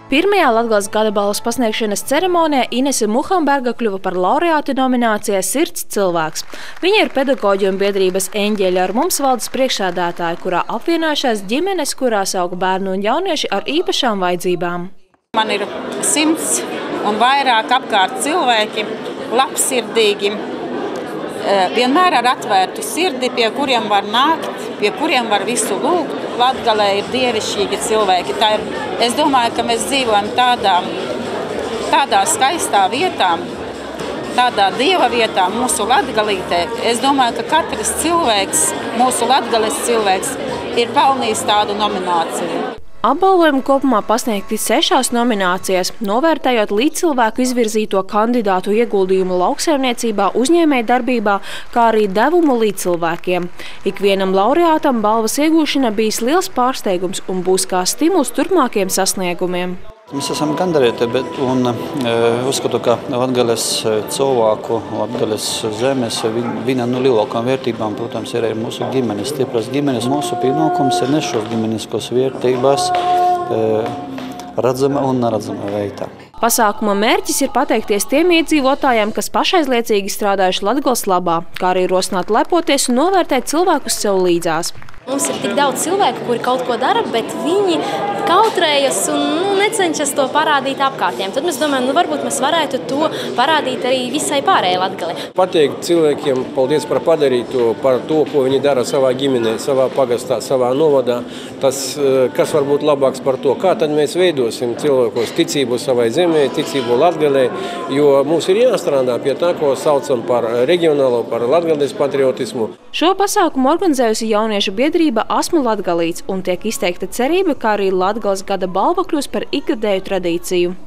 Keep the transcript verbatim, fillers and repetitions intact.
Pirmajā Latgales gada balvas pasniegšanas ceremonijā Inese Muhamberga kļuva par laureāti nominācijai Sirds cilvēks. Viņa ir pedagoģu un biedrības Eņģeļi ar mums valdes priekšsēdētāja, kurā apvienojušās ģimenes, kurās aug bērnu un jaunieši ar īpašām vajadzībām. Man ir simts un vairāk apkārt cilvēki, labsirdīgi, vienmēr ar atvērtu sirdi, pie kuriem var nākt, pie kuriem var visu lūgt. Latgalē ir dievišķīgi cilvēki. Tā ir, es domāju, ka mēs dzīvojam tādā, tādā skaistā vietā, tādā dieva vietā, mūsu Latgalītē. Es domāju, ka katrs cilvēks, mūsu Latgales cilvēks, ir pelnījis tādu nomināciju. Apbalvojumi kopumā pasniegti sešās nominācijās, novērtējot līdzcilvēku izvirzīto kandidātu ieguldījumu lauksaimniecībā, uzņēmējdarbībā, kā arī devumu līdzcilvēkiem. Ikvienam laureātam balvas iegūšana bijis liels pārsteigums un būs kā stimuls turpmākiem sasniegumiem. Mēs esam gandarīti, bet un uzskatu, ka Latgales cilvēku, Latgales zemes, viena no lielākām vērtībām, protams, ir arī mūsu ģimenes, stipras ģimenes. Mūsu pienākums ir nes šos ģimeniskos vērtības redzama un neredzama veidā. Pasākuma mērķis ir pateikties tiem iedzīvotājiem, kas pašaizliecīgi strādājuši Latgales labā, kā arī rosināt lepoties un novērtēt cilvēkus sev līdzās. Mums ir tik daudz cilvēku, kuri kaut ko dara, bet viņi kautrējas un nu, necenšas to parādīt apkārtiem. Tad mēs domājam, nu varbūt mēs varētu to parādīt arī visai pārējai Latgalei. Pateikt cilvēkiem paldies par padarīto, par to, ko viņi dara savā ģimenē, savā pagastā, savā novadā. Tas, kas var būt labāks par to, kā tad mēs veidosim cilvēkos ticību savai zemē, ticību Latgalei, jo mums ir jāstrādā pie tā, ko saucam par reģionālo, par Latgales patriotismu. Šo pasākumu organizējusi jauniešu biedrība Asmu Latgalīts un tiek izteikta cerība, ka arī Latgales gada balva kļūs par ikgadēju tradīciju.